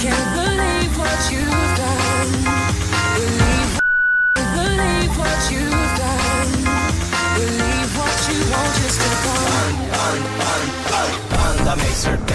Can't believe what you've done. Believe what you've done. Believe what you want just to come. Panda makes her